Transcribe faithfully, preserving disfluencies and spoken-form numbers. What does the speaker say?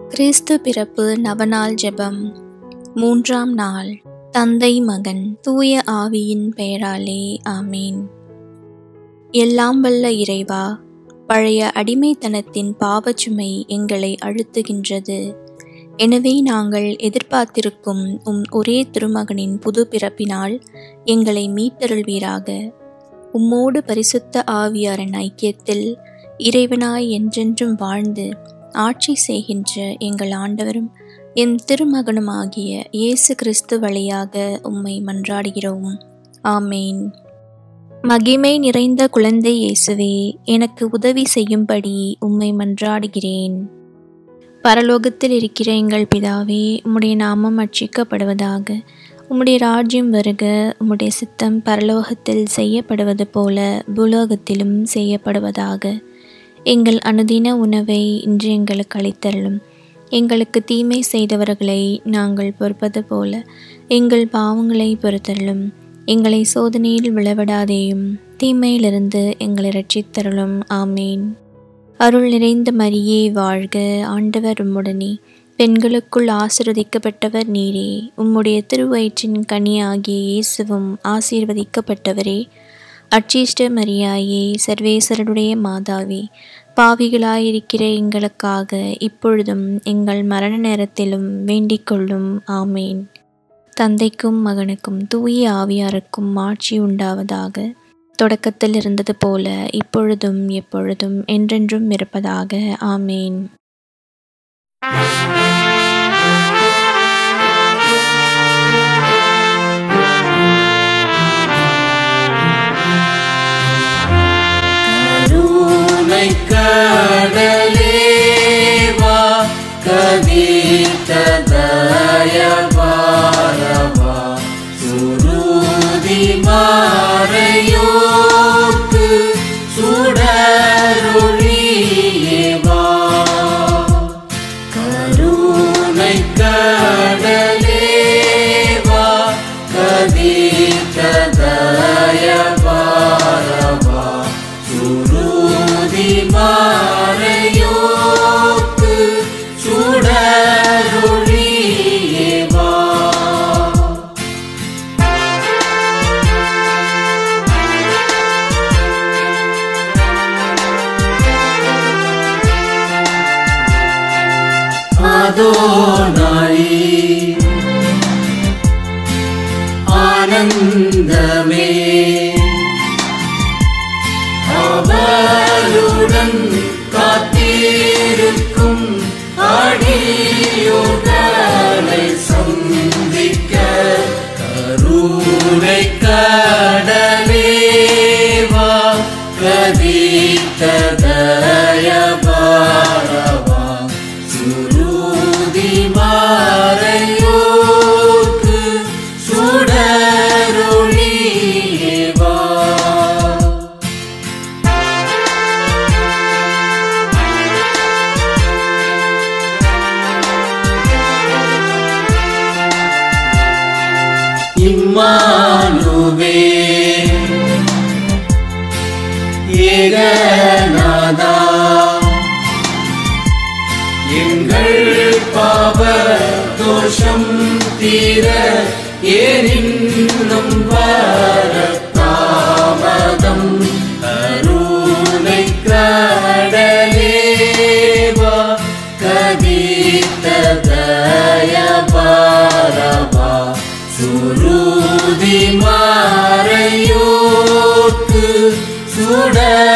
கிறிஸ்து பிறப்பு நவநாள் ஜெபம். மூன்றாம் நாள். தந்தை மகன் தூய ஆவியின் பெயராலே ஆமேன். எல்லாம் வல்ல இறைவா, பழைய அடிமைத்தனத்தின் பாவச்சுமை எங்களை அழுத்துகின்றது. எனவே நாங்கள் எதிர்பார்த்திருக்கும் உம் ஒரே திருமகனின் புது பிறப்பினால் எங்களை மீட்டருள்வீராக. உம்மோடு பரிசுத்த ஆவியாரின் ஐக்கியத்தில் இறைவனாய் என்றென்றும் வாழ்ந்து ஆட்சி செய்கின்ற எங்கள் ஆண்டவரும் என் திருமகனுமாகிய இயேசு கிறிஸ்து வழியாக உம்மை மன்றாடுகிறோம். ஆமேன். மகிமை நிறைந்த குழந்தை இயேசுவே, எனக்கு உதவி செய்யும்படி உம்மை மன்றாடுகிறேன். பரலோகத்தில் இருக்கிற எங்கள் பிதாவே, உம்முடைய நாமம் அர்ச்சிக்கப்படுவதாக. உம்முடைய ராஜ்யம் வருக. உம்முடைய சித்தம் பரலோகத்தில் செய்யப்படுவது போல பூலோகத்திலும் செய்யப்படுவதாக. எங்கள் அனுதின உணவை இன்று எங்களுக்கு அளித்தருளும். எங்களுக்கு தீமை செய்தவர்களை நாங்கள் பொறுப்பது போல எங்கள் பாவங்களை பொறுத்தருளும். எங்களை சோதனையில் விழவிடாதேயும், தீமையிலிருந்து எங்களை இரட்சித்தருளும். ஆமேன். அருள் நிறைந்த மரியே வாழ்க, ஆண்டவர் உம்முடனே. பெண்களுக்குள் ஆசீர்வதிக்கப்பட்டவர் நீரே. உம்முடைய திருவயிற்றின் கனியாகிய இயேசுவும் ஆசீர்வதிக்கப்பட்டவரே. அச்சிஷ்ட மரியாயே, சர்வேசருடைய மாதாவே, பாவிகளாயிருக்கிற எங்களுக்காக இப்பொழுதும் எங்கள் மரண நேரத்திலும் வேண்டிக் கொள்ளும். ஆமேன். தந்தைக்கும் மகனுக்கும் தூய ஆவியாருக்கும் ஆட்சி உண்டாவதாக. தொடக்கத்தில் இருந்தது போல இப்பொழுதும் எப்பொழுதும் என்றென்றும் இருப்பதாக. ஆமேன். கடலேவா கதித்த தயவாரவா சுருதி மாறையோக்கு சுடரொளியேவா. கருணை கடலேவா கதித்த தயவாரவா சுருதி மாறையோக்கு சுடரொளியேவா. அதோனாய் ஆனந்தமே, அவருடன் காத்திருக்கும் அடியோர்களை சந்திக்க கருணை கடலேவா கதித்த தயவாரவா சுருதி மாறையோக்கு சுடரொளியேவா. இம்மானுவேல் ஏகநாதா, எங்கள் பாவ தோஷம் தீர ஏனின்னும் வர தாமதம். கருணை கடலேவா கதித்த தயவாரவா சுருதி மாறையோக்கு சுட